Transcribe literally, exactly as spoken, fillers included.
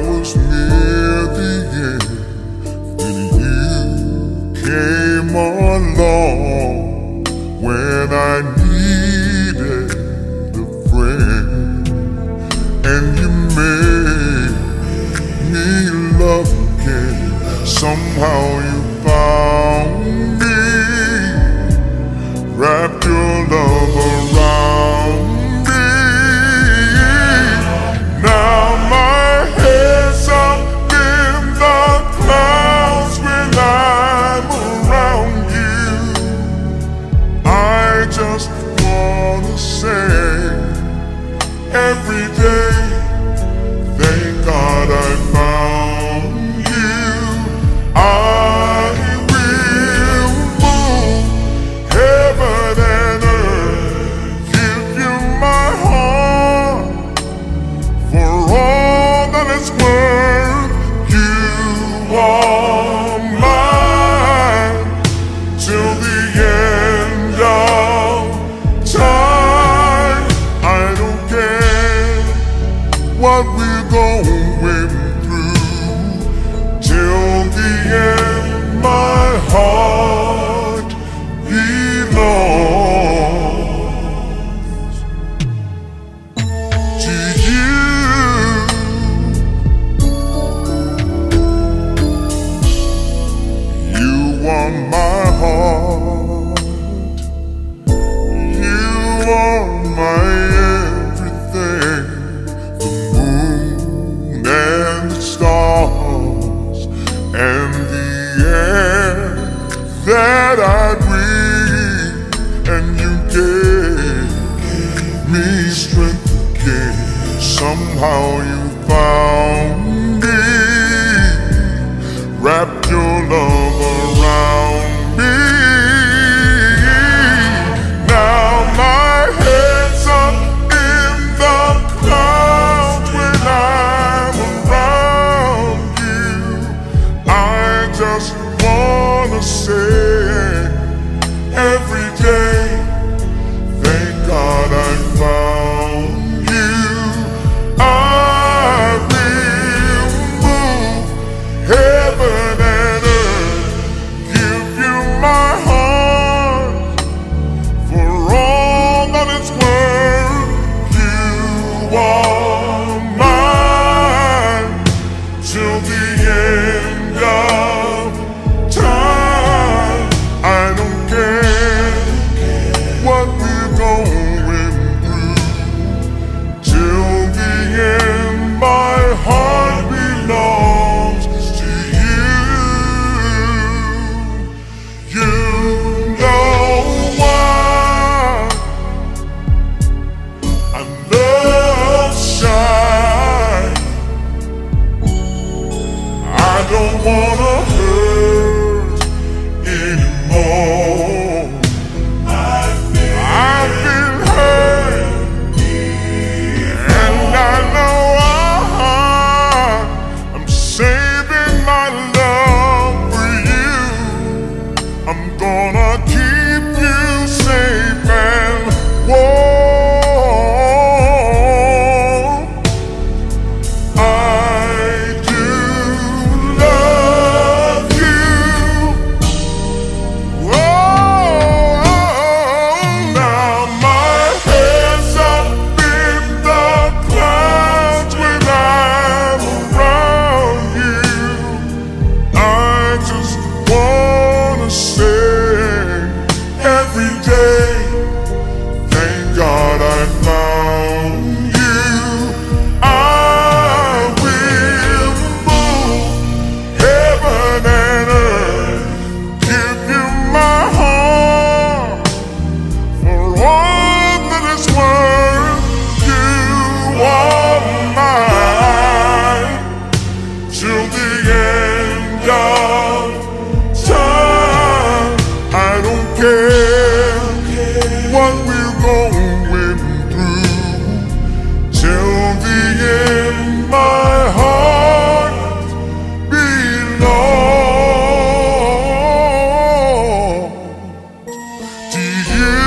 was near the end, then you came along when I needed a friend, and you made me love again. Somehow you found me, wrapped your love around me. Now my head's up in the clouds when I'm around you. I just wanna say every day, thank God I found you. I will move heaven and earth, give you my heart for all that it's worth. You are mine till the end of time. I don't care what we're going through, till the end my heart belongs to you. You are my heart, you are my everything, the moon and the stars and the air that I breathe, and you gave me strength again. Somehow you found me, wrapped your love around me. Now my head's up in the clouds when I'm around you. I just wanna say every day, thank God I found you. I will move heaven and earth, give you my heart for all that it's worth. You are mine till the end of time. I don't care what we're going through, till the end my heart belongs to you. You know why I love shine. I don't wanna hurt anymore. I've been hurt, and I know I, I'm saving my love for you. I'm gonna keep you safe and warm. I do love you. Whoa, now my head's up in the clouds when I'm around you. I just wanna say every day, thank God I found you. I will move heaven and earth, give you my heart for all that it's worth. You are mine till the end of time. I don't care what we're going through, till the end my heart belongs to you.